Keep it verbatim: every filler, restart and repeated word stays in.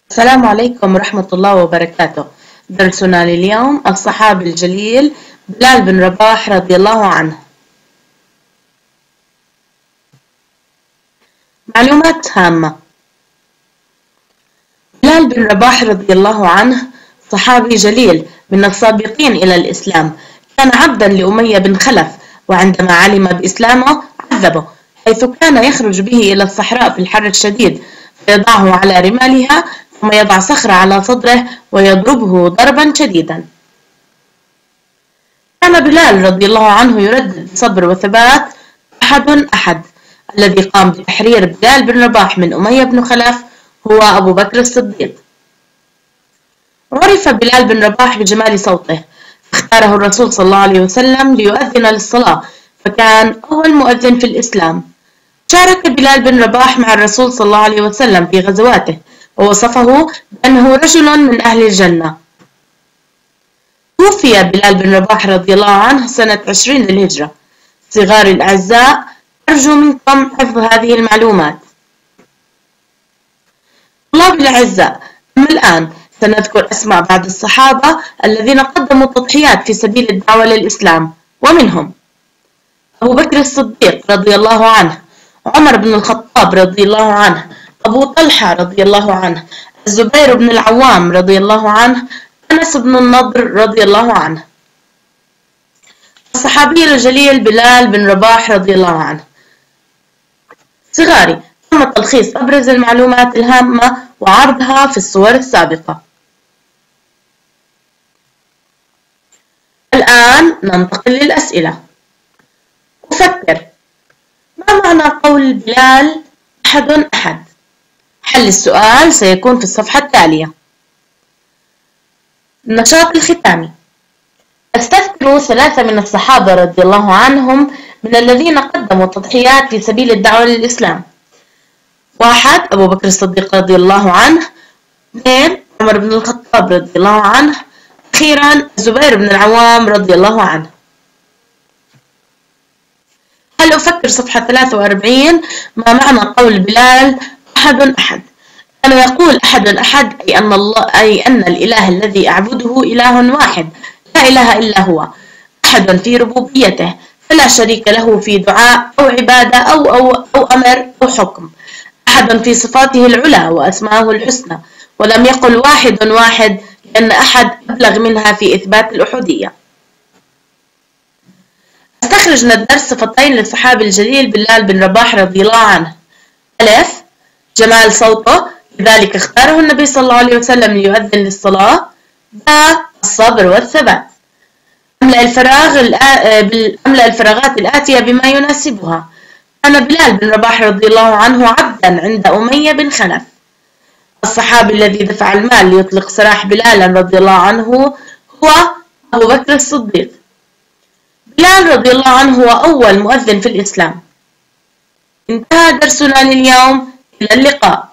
السلام عليكم ورحمة الله وبركاته. درسنا لليوم الصحابي الجليل بلال بن رباح رضي الله عنه. معلومات هامة: بلال بن رباح رضي الله عنه صحابي جليل من السابقين إلى الإسلام. كان عبدا لأمية بن خلف، وعندما علم بإسلامه عذبه، حيث كان يخرج به إلى الصحراء في الحر الشديد فيضعه على رمالها، ثم يضع صخرة على صدره ويضربه ضربا شديدا. كان بلال رضي الله عنه يردد بصبر وثبات: أحد أحد. الذي قام بتحرير بلال بن رباح من أمية بن خلف هو أبو بكر الصديق. عرف بلال بن رباح بجمال صوته، اختاره الرسول صلى الله عليه وسلم ليؤذن للصلاة، فكان أول مؤذن في الإسلام. شارك بلال بن رباح مع الرسول صلى الله عليه وسلم في غزواته، ووصفه بأنه رجل من أهل الجنة. توفي بلال بن رباح رضي الله عنه سنة عشرين للهجرة. صغاري الأعزاء، أرجو منكم حفظ هذه المعلومات. طلاب الأعزاء، أما الآن سنذكر أسماء بعض الصحابة الذين قدموا التضحيات في سبيل الدعوة للإسلام، ومنهم أبو بكر الصديق رضي الله عنه، عمر بن الخطاب رضي الله عنه، أبو طلحة رضي الله عنه، الزبير بن العوام رضي الله عنه، أنس بن النضر رضي الله عنه. الصحابي الجليل بلال بن رباح رضي الله عنه. صغاري، تم تلخيص أبرز المعلومات الهامة وعرضها في الصور السابقة. الآن ننتقل للأسئلة. أفكر، ما معنى قول بلال أحد أحد؟ حل السؤال سيكون في الصفحة التالية. النشاط الختامي: استذكر ثلاثة من الصحابة رضي الله عنهم من الذين قدموا التضحيات في سبيل الدعوة للإسلام. واحد، أبو بكر الصديق رضي الله عنه. اثنين، عمر بن الخطاب رضي الله عنه. أخيرا، الزبير بن العوام رضي الله عنه. هل أفكر صفحة ثلاثة وأربعين. ما معنى قول بلال أحد أحد؟ كان يقول أحد أحد أي أن الله أي أن الإله الذي أعبده إله واحد لا إله إلا هو، أحد في ربوبيته فلا شريك له في دعاء أو عبادة أو أو أو أمر أو حكم، أحد في صفاته العلى وأسمائه الحسنى، ولم يقل واحد واحد لأن أحد أبلغ منها في إثبات الأحدية. استخرج من الدرس صفتين للصحابي الجليل بلال بن رباح رضي الله عنه: ألف، جمال صوته، لذلك اختاره النبي صلى الله عليه وسلم ليؤذن للصلاة. ب، الصبر والثبات. أملأ الفراغ أملأ الفراغات الآتية بما يناسبها. كان بلال بن رباح رضي الله عنه عبدا عند أمية بن خلف. الصحابي الذي دفع المال ليطلق سراح بلال رضي الله عنه هو أبو بكر الصديق. بلال رضي الله عنه هو أول مؤذن في الإسلام. انتهى درسنا لليوم، إلى اللقاء.